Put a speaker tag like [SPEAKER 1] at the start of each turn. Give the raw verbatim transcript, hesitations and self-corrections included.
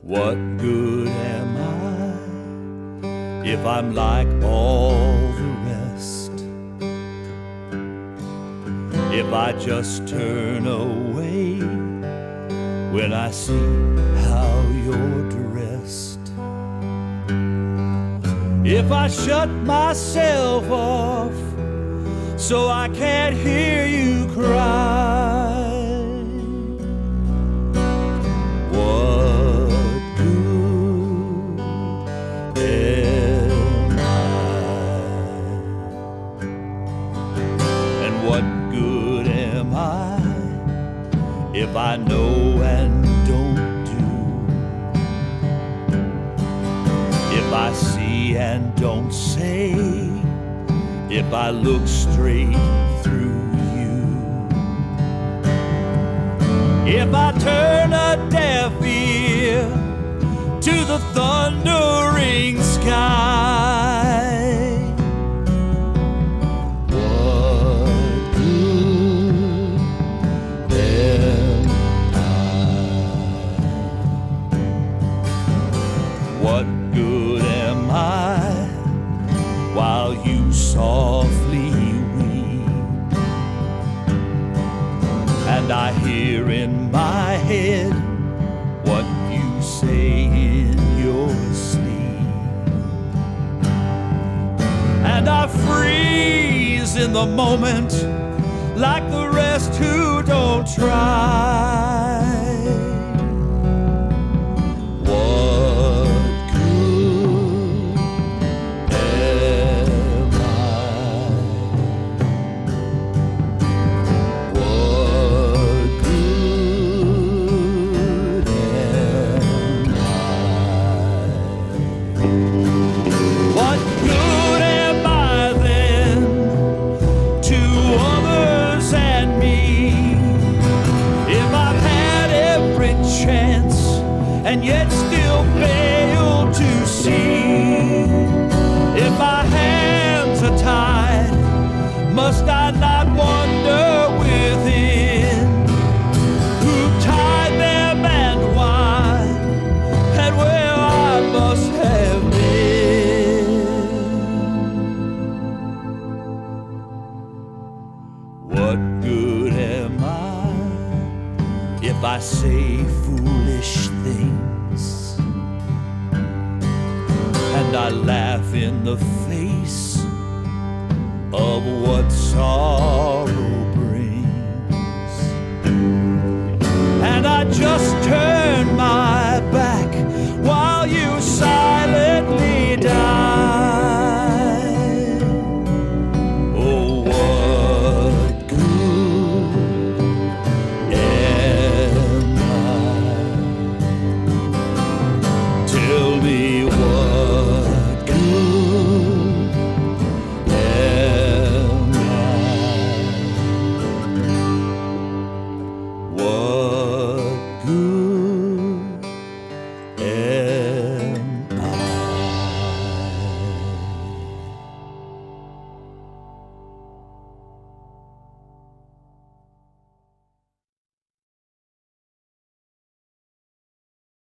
[SPEAKER 1] What good am I if I'm like all the rest? If I just turn away when I see how you're dressed? If I shut myself off so I can't hear you cry? If I know and don't do, if I see and don't say, if I look straight through you, if I turn a deaf ear to the thundering sky, softly weep, and I hear in my head what you say in your sleep, and I freeze in the moment like the rest who don't try. And yet still fail to see. If my hands are tied, must I not wonder within who tied them and why, and where I must have been? What good am I if I say foolish things and I laugh in the face of what sorrow brings, and I just turn